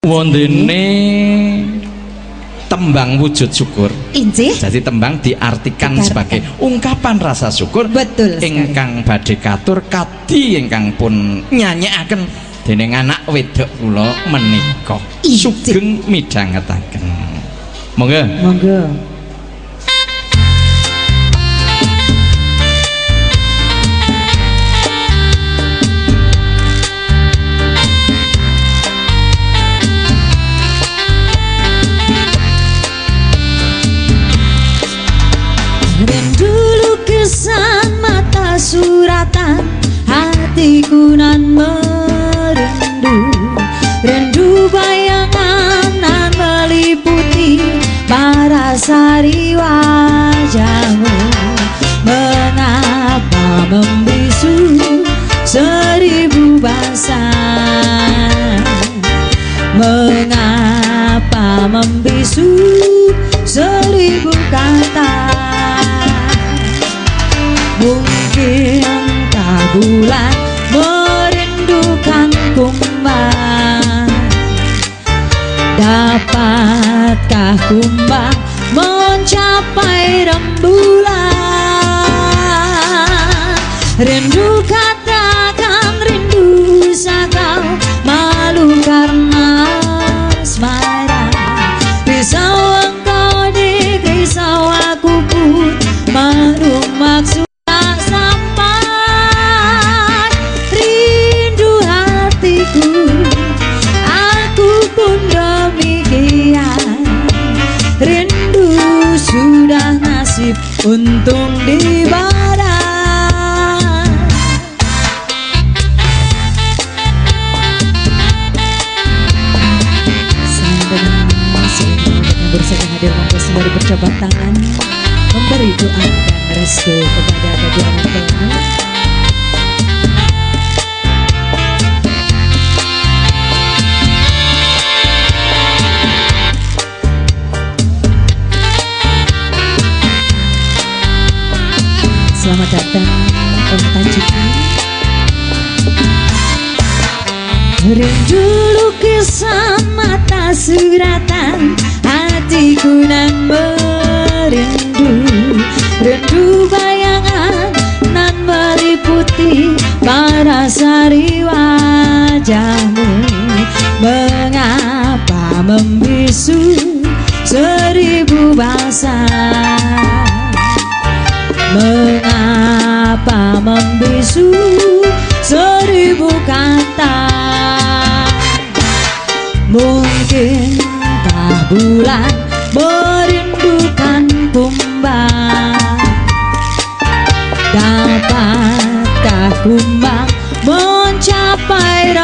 wondene tembang wujud syukur. Injih. Jadi tembang diartikan sebagai ungkapan rasa syukur. Betul sekali. Ingkang badhe katur kadi ingkang pun nyanyekaken dening anak wedok kula menika. Sugeng midhangetaken. Monggo. Monggo. Rindu lukisan mata suratan, hatiku nan merendu. Rindu bayangan nan meliputi parasari wajahmu. Mengapa membisu seribu bahasa? Mengapa membisu seribu kata? Mungkinkah bulan merindukan kumbang? Dapatkah kumbang mencapai rembulan? Rindu katakan rindu sakau, malu karena asmara. Risau engkau dikrisau aku pun, malu maksud tak sampai. Rindu hatiku, aku pun demikian. Rindu sudah nasib untung di badan. Bersedia hadir mampu sembari berjabat tangan, memberi doa dan restu kepada kedua mempelai. Selamat datang Om Tajuki. Rindu lukisan mata suratan, hatiku nan merindu. Rindu bayangan nan meliputi parasari wajahmu. Mengapa membisu seribu bahasa? Mengapa membisu seribu kata? Mungkinkah bulan merindukan kumbang? Dapatkah kumbang mencapai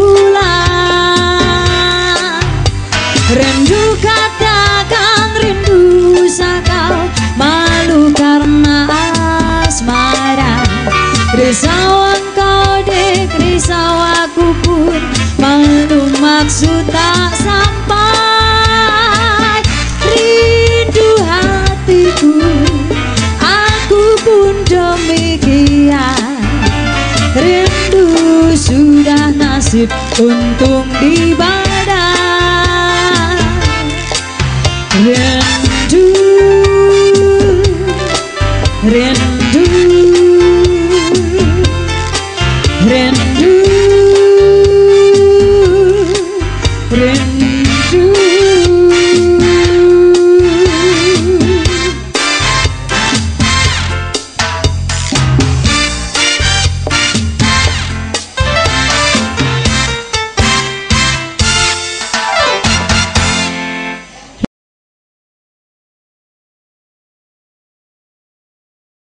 rembulan? Rindu katakan rindu sakau, malu karena asmara. Risau engkau dek, risau aku pun, malu maksud tak sampai. Rindu hatiku, aku pun demikian. Rindu sudah nasib untung di badan. Rindu, rindu, rindu, rindu.